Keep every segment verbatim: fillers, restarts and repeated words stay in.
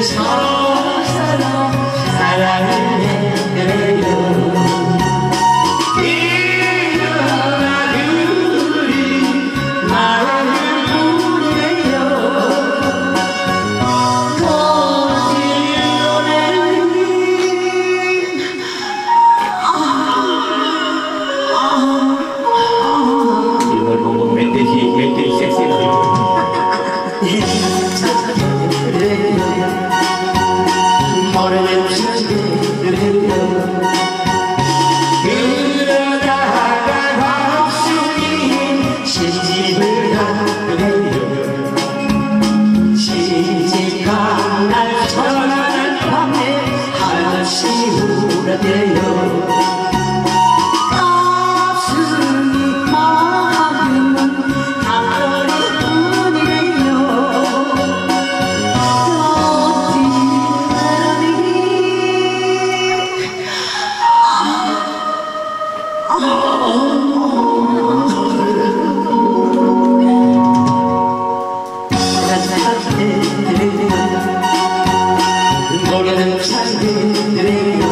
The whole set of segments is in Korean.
서로 서로 사랑을 해요. 이러나 둘이 마음을 보내요. 이걸 보고 멧돼지 멧돼지 섹시해가지고 모르는 시간들이요. 그러다가 박수님 시집을 가네요. 시집간 날 전화는 밤에 한없이 울어대요. 가슴이 마음은 닭거리뿐이래요. 노래는 잘 들려요.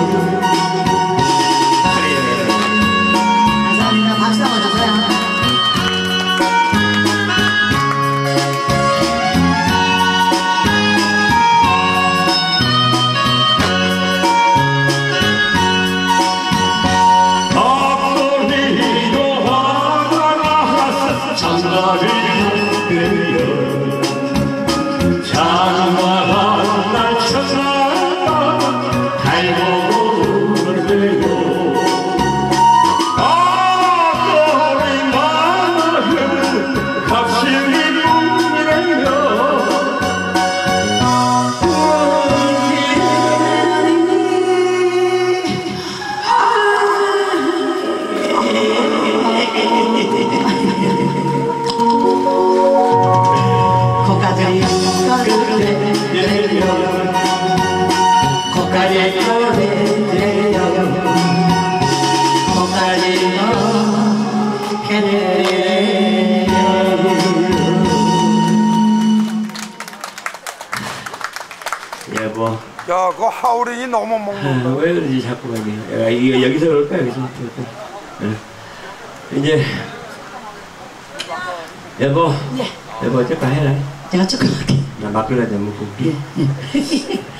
감사합니다. 박수 한번 주세요. 앞소리도 화가 나서 장가를 그래요. 장마가 날 찾아가 달고 울어대요. 아까의 마음은 갑자기 뿐이래요. 고가리 거를 내려 고가리 거를 내려 고가리 거를 여보, 야, 그 하울링이 너무 아, 먹는다. 왜 그러지 자꾸 가니? 야, 이거 여기서 그럴까 여기서 그럴까? 응. 이제 여보, 예. 여보 어쩔까 해라. 제가 조금 할게요. 나 막걸리 한잔 먹고 올게. 예.